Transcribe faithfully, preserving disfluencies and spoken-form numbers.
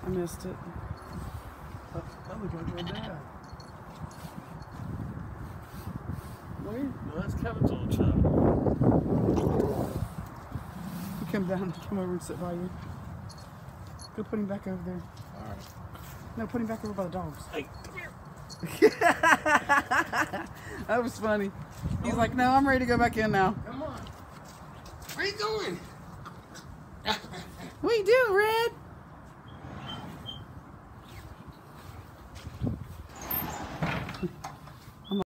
I missed it. Oh, I'm gonna go down. Where? No, that's Kevin's old truck. He come down, come over and sit by you. Go put him back over there. All right. No, put him back over by the dogs. Hey, come here. That was funny. He's like, no, I'm ready to go back in now. Come on. Where you going? What are you doing, Rick?